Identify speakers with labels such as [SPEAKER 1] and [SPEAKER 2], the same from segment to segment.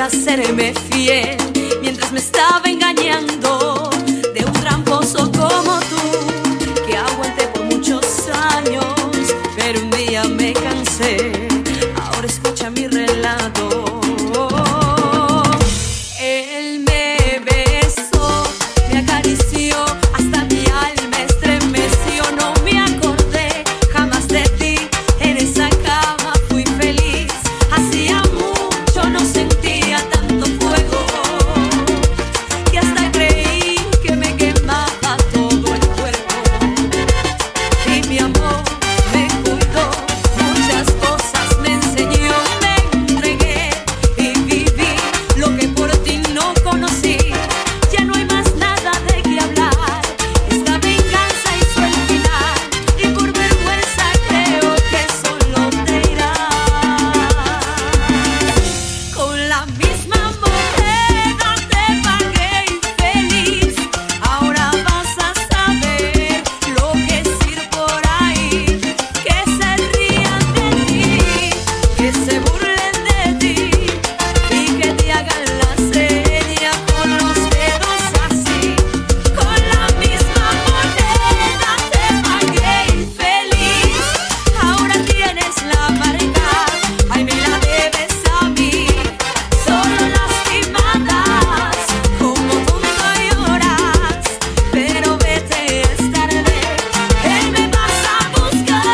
[SPEAKER 1] para serme fiel, mientras me estaba engañando de un tramposo como tú, que aguanté por muchos años, pero un día me cansé. Ahora escucha mi relato. Él me besó, me acarició, hasta mi alma estremeció. No me acordé jamás de ti, en esa cama fui feliz. Hacía mucho no sentía tanto fuego, que hasta creí que me quemaba todo el cuerpo. Y mi amor me cuidó, muchas cosas me enseñó. Me entregué y viví lo que por ti no conocí. Ya no hay más nada de qué hablar, esta venganza hizo el final, y por vergüenza creo que solo te irás. Con la misma moneda te pagué infeliz, ahora vas a saber lo que es ir por ahí, que se rían de ti, que se burlen de ti y que te hagan la seña con los dedos así. Con la misma moneda te pagué infeliz, ahora tienes la marca, ay me la debes a mí. Solo lastimadas, como tonto lloras, pero vete, es tarde, él me vas a buscar.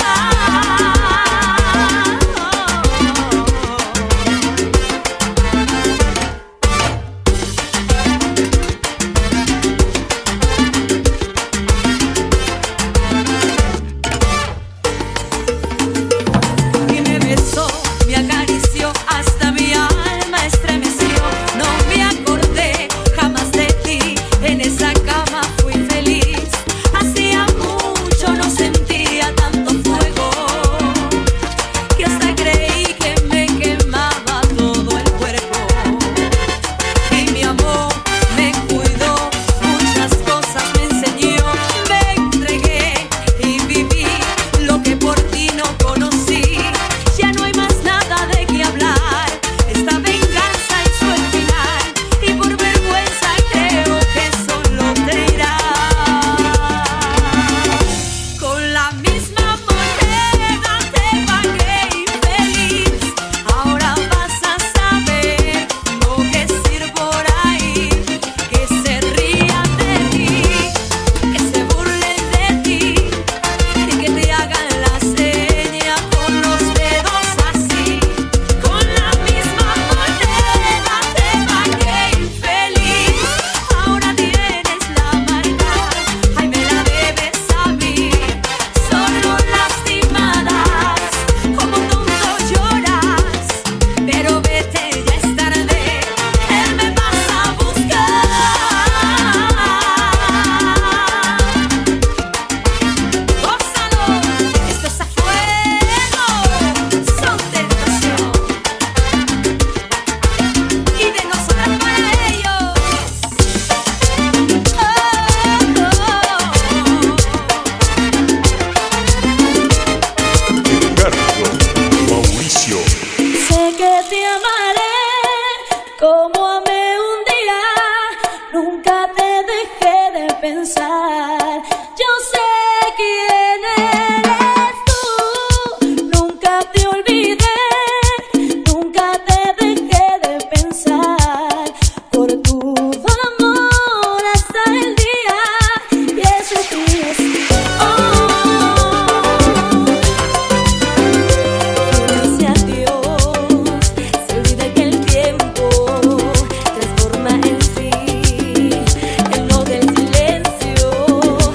[SPEAKER 1] Y me besó, me acarició, hasta mi alma estremeció. No me acordé jamás de ti, en esa cama fui feliz. Hacía mucho no sentía tanto fuego, que hasta creí que me quemaba todo el cuerpo. Y mi amor me cuidó, muchas cosas me enseñó. Me entregué y viví lo que por ti no conocí. Ya no hay más nada de qué hablar, esta venganza hizo el final, y por vergüenza creo que solo te irás. Con la misma moneda te pagué infeliz, ahora vas a saber lo que es ir por ahí, que se rían de ti, que se burlen de ti y que te hagan la seña con los dedos así. Con la misma moneda te pagué infeliz, ahora tienes la marca, ay me la debes a mí. Solo lastimadas, como tonto lloras, pero vete, ya es tarde, él me vas a buscar. Gózalo, esto es a fuego, son tentación, y de nosotras para ellos.
[SPEAKER 2] Edgardo Mauricio.
[SPEAKER 3] Sé que te amaré como amé un día, nunca te dejé de pensar. Yo sé quién eres tú, nunca te olvidé, nunca te dejé de pensar. Por tu amor hasta el día, y eso es gracias a Dios, se olvida que el tiempo transforma en sí, en lo del silencio.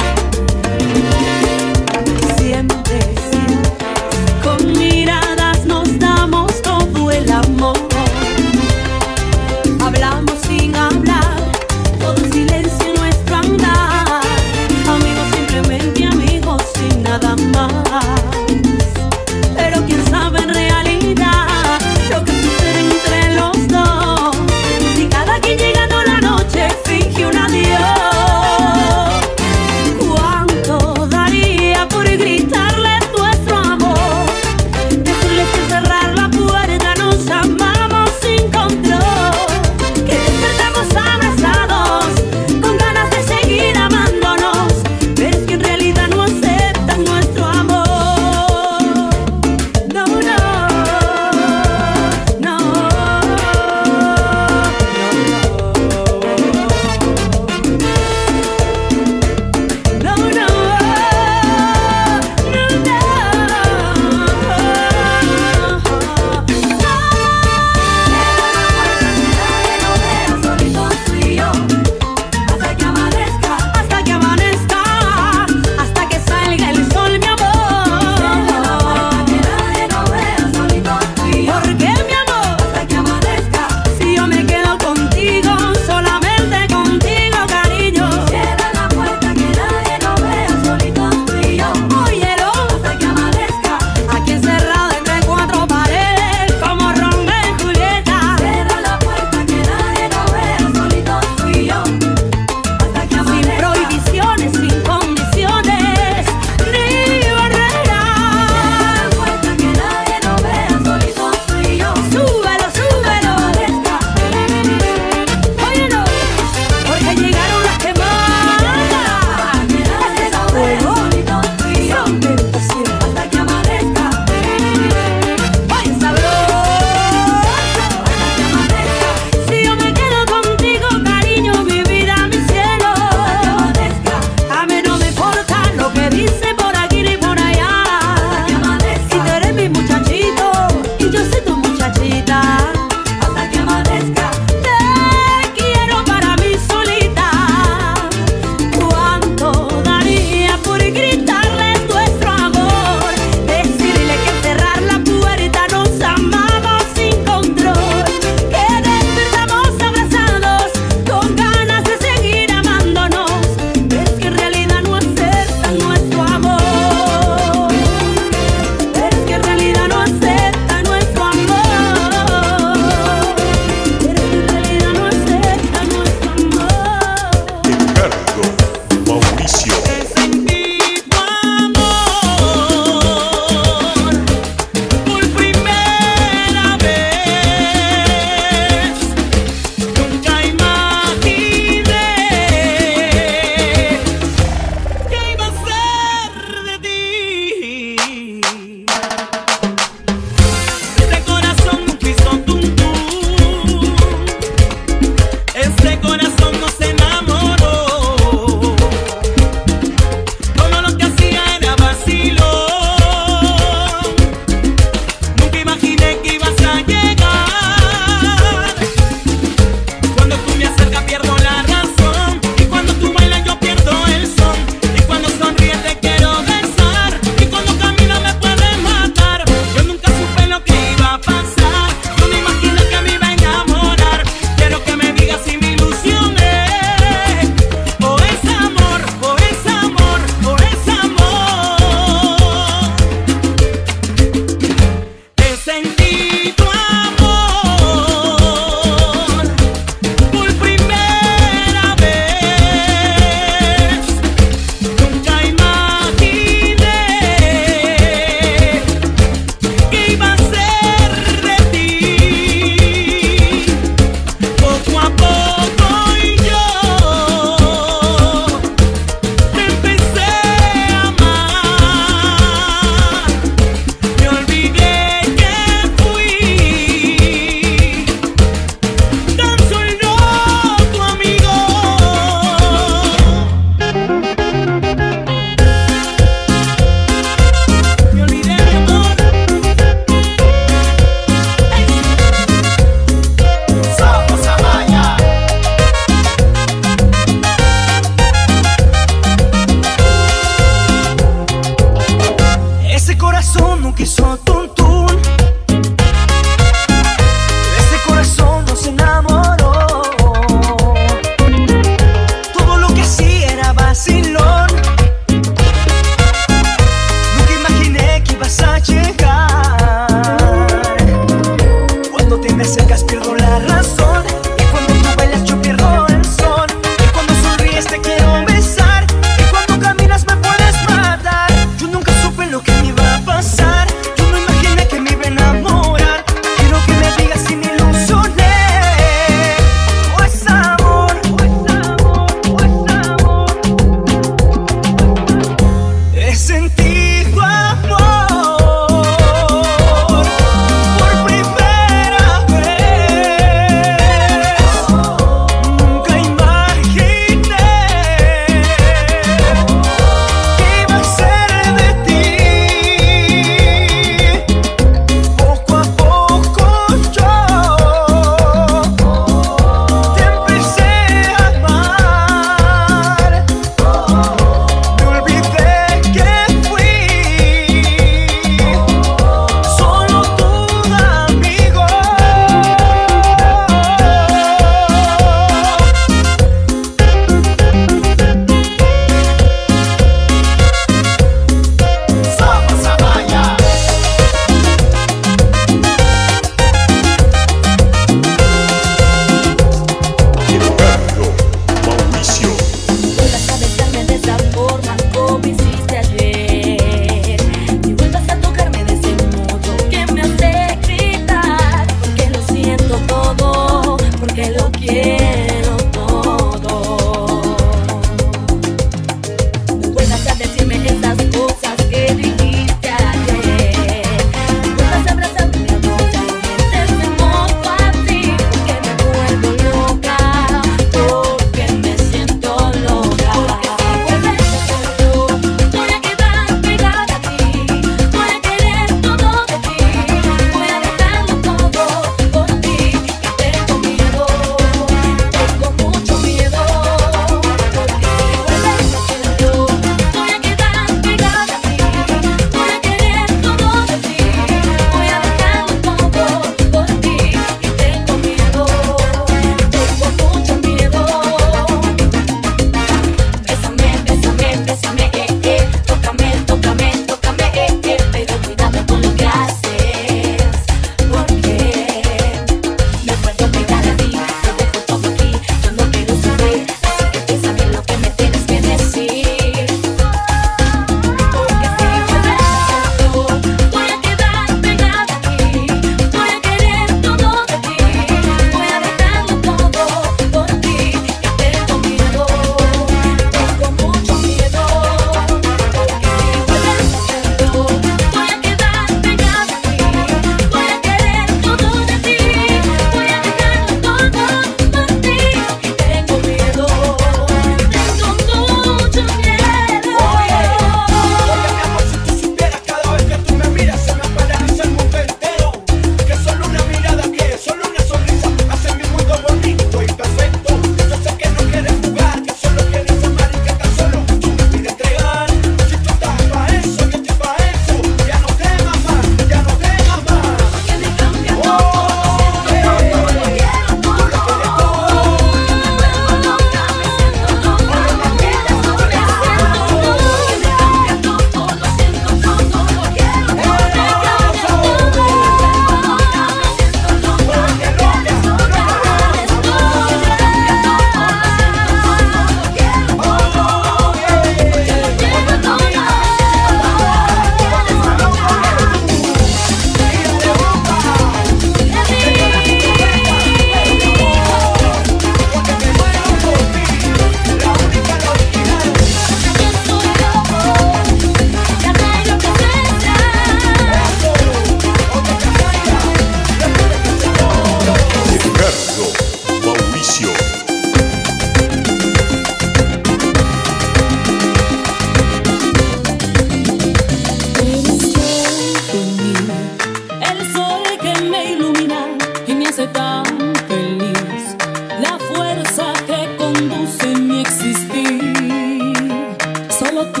[SPEAKER 3] tú,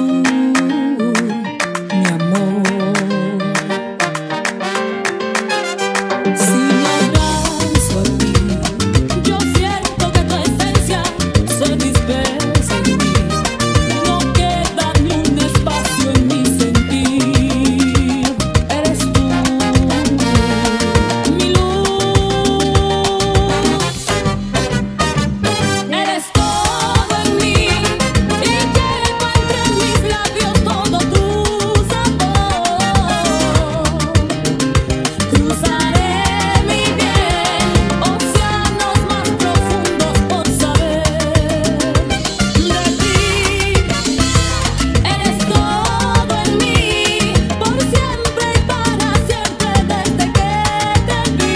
[SPEAKER 3] mi amor. Si no alcanzo a ti, yo siento que tu esencia se dispersa en mí. No queda ni un espacio en mi sentir. Eres tú, mi luz. Eres todo en mí y llevo entre mis labios todo tu sabor. Cruzaré mi piel, océanos más profundos por saber de ti. Eres todo en mí, por siempre y para siempre desde que te vi.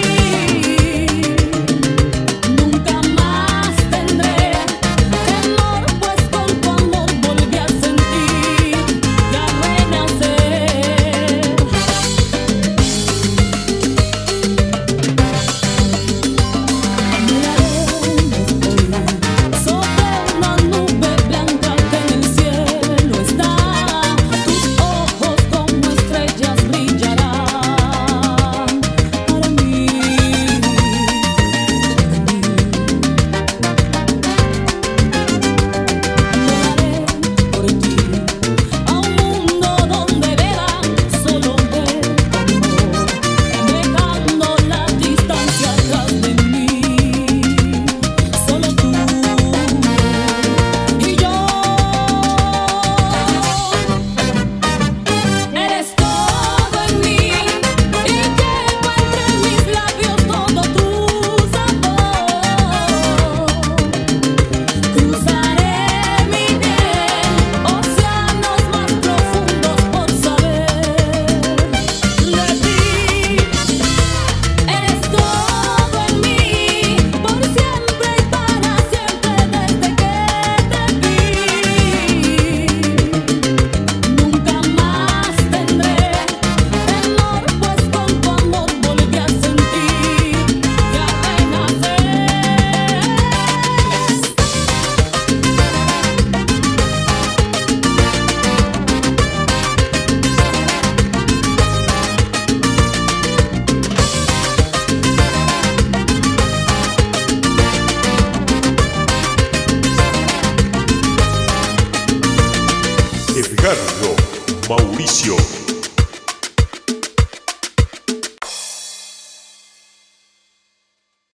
[SPEAKER 3] Nunca más tendré temor, pues con tu amor volví a sentir y a renacer. Sobre una nube blanca que en el cielo está, tus ojos como estrellas brillarán para mí. Volaré por ti a un mundo donde verán solo de tu amor, dejando la distancia atrás de mí. Solo tú y yo. Eres todo en mí y llevo entre mis labios todo tu sabor. Cruzaré mi piel, océanos más profundos por saber de ti. Eres todo en mí, por siempre y para siempre desde que te vi. Nunca más tendré temor, pues con tu amor volví a sentir y a renacer.
[SPEAKER 2] Edgardo Mauricio.